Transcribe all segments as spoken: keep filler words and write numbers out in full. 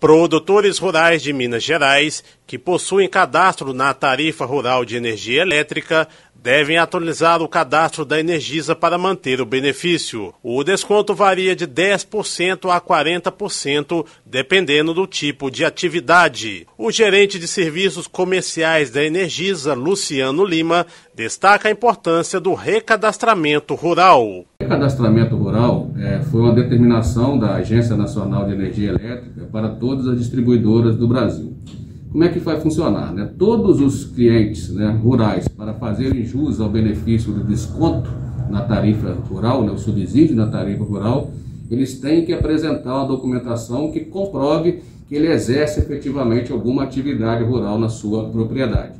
Produtores rurais de Minas Gerais, que possuem cadastro na Tarifa Rural de Energia Elétrica, devem atualizar o cadastro da Energisa para manter o benefício. O desconto varia de dez por cento a quarenta por cento, dependendo do tipo de atividade. O gerente de serviços comerciais da Energisa, Luciano Lima, destaca a importância do recadastramento rural. O recadastramento rural é, foi uma determinação da Agência Nacional de Energia Elétrica para todas as distribuidoras do Brasil. Como é que vai funcionar? Né? Todos os clientes, né, rurais, para fazerem jus ao benefício do desconto na tarifa rural, né, o subsídio na tarifa rural, eles têm que apresentar uma documentação que comprove que ele exerce efetivamente alguma atividade rural na sua propriedade.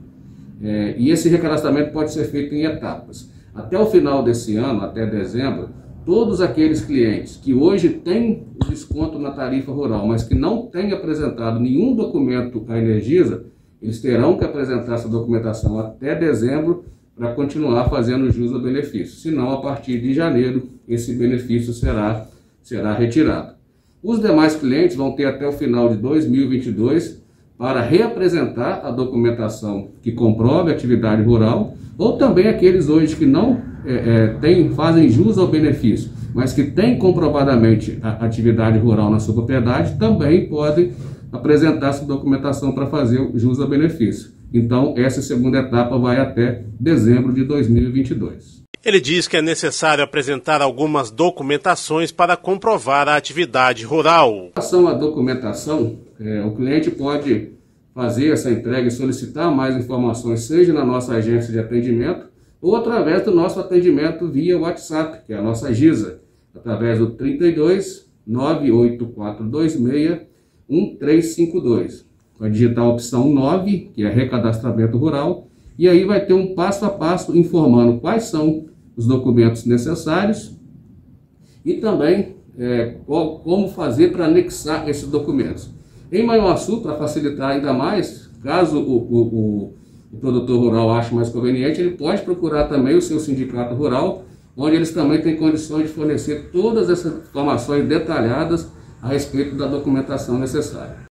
É, e esse recadastramento pode ser feito em etapas. Até o final desse ano, até dezembro, todos aqueles clientes que hoje têm o desconto na tarifa rural, mas que não têm apresentado nenhum documento à Energisa, eles terão que apresentar essa documentação até dezembro para continuar fazendo jus ao benefício. Senão, a partir de janeiro, esse benefício será, será retirado. Os demais clientes vão ter até o final de dois mil e vinte e dois para reapresentar a documentação que comprove a atividade rural, ou também aqueles hoje que não é, é, tem, fazem jus ao benefício, mas que têm comprovadamente a atividade rural na sua propriedade, também podem apresentar essa documentação para fazer jus ao benefício. Então, essa segunda etapa vai até dezembro de dois mil e vinte e dois. Ele diz que é necessário apresentar algumas documentações para comprovar a atividade rural. Em relação à documentação, é, o cliente pode fazer essa entrega e solicitar mais informações, seja na nossa agência de atendimento ou através do nosso atendimento via WhatsApp, que é a nossa Gisa, através do trinta e dois, nove oito quatro dois seis, um três cinco dois. Vai digitar a opção nove, que é recadastramento rural, e aí vai ter um passo a passo informando quais são os documentos necessários e também é, qual, como fazer para anexar esses documentos. Em Manhuaçu, para facilitar ainda mais, caso o, o, o, o produtor rural ache mais conveniente, ele pode procurar também o seu sindicato rural, onde eles também têm condições de fornecer todas essas informações detalhadas a respeito da documentação necessária.